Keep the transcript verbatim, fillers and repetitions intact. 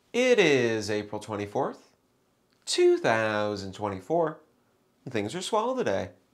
It is April twenty-fourth, two thousand twenty-four. Things are swell today.